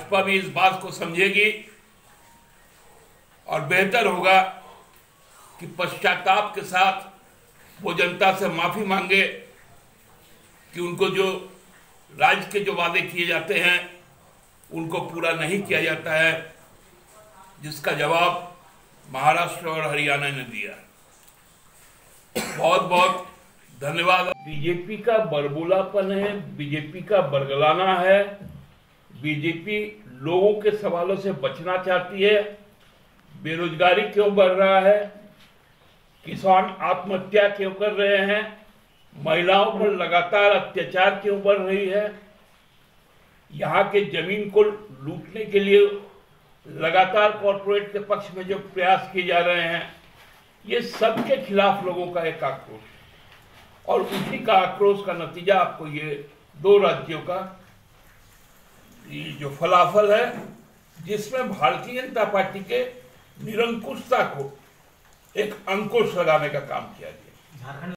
भाजपा भी इस बात को समझेगी और बेहतर होगा कि पश्चाताप के साथ वो जनता से माफी मांगे कि उनको जो राज्य के जो वादे किए जाते हैं उनको पूरा नहीं किया जाता है, जिसका जवाब महाराष्ट्र और हरियाणा ने दिया। बहुत बहुत धन्यवाद। बीजेपी का बरबोलापन है, बीजेपी का बरगलाना है। बीजेपी लोगों के सवालों से बचना चाहती है। बेरोजगारी क्यों बढ़ रहा है, किसान आत्महत्या क्यों कर रहे हैं, महिलाओं पर लगातार अत्याचार क्यों बढ़ रही है, यहाँ के जमीन को लूटने के लिए लगातार कॉर्पोरेट के पक्ष में जो प्रयास किए जा रहे हैं, ये सबके खिलाफ लोगों का एक आक्रोश है। और उसी का आक्रोश का नतीजा आपको ये दो राज्यों का ये जो फलाफल है, जिसमें भारतीय जनता पार्टी के निरंकुशता को एक अंकुश लगाने का काम किया गया।